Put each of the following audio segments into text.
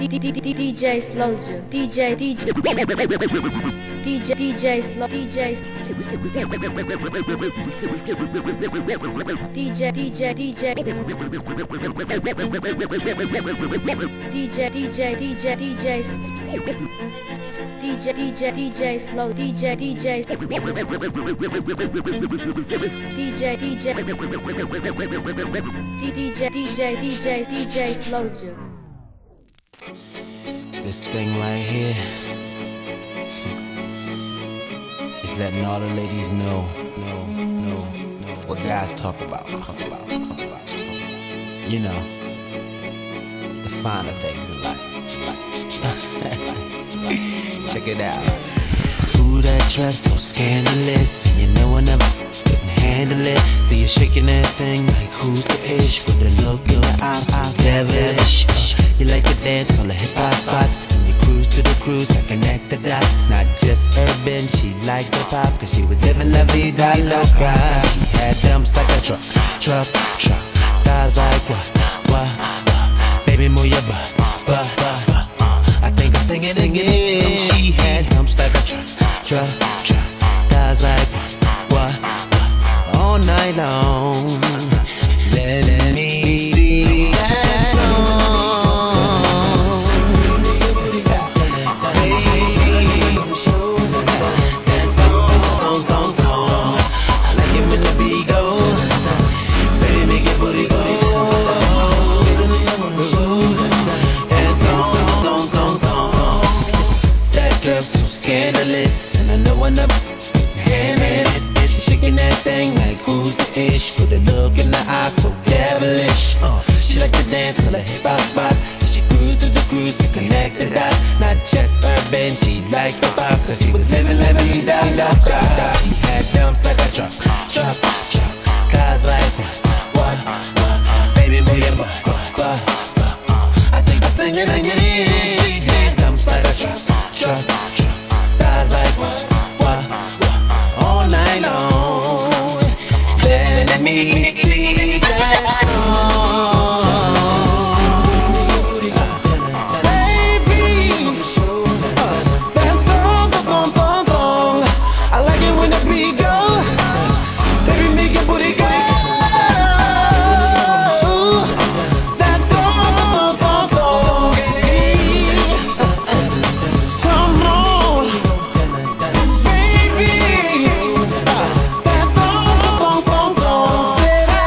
DJ SLoMiX, DJ Slow, DJ Slow, DJ SLoMiX. This thing right here is letting all the ladies know what guys talk about. You know, the finer things in life. Check it out. Ooh, that dress so scandalous, and you know I never couldn't handle it. So you're shaking that thing like who's the ish with the look in your eyes, devilish. You like to dance on the hip-hop spots, and you cruise to the cruise to connect the dots. Not just urban, she liked the pop, cause she was living la vida loca. She had dumps like a truck. Thighs like what? Baby, move your butt. I think I'm singing again. She had dumps like a truck. Thighs like what? All night long. Let me see that song. And I know I'm up hand. She's shaking that thing like who's the ish, with a look in the eyes so devilish. She like to dance till the hip-hop spots. She cruise to the cruise to connect the dots. Not just urban, she liked the pop, cause she was living la vida loca. She had dumps like a truck. Guys like what? Baby, move your butt. I think I'm singing again. She had dumps like a truck. Thighs like what? All night long. Let me see that baby, that thong. I like it when the beat go. Baby, make your booty go. That thong. Come on, baby. That thong. Said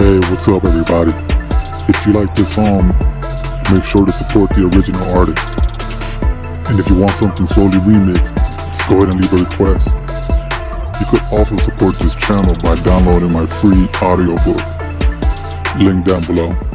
Hey, what's up everybody? If you like this song, make sure to support the original artist. And if you want something slowly remixed, just go ahead and leave a request. You could also support this channel by downloading my free audiobook. Link down below.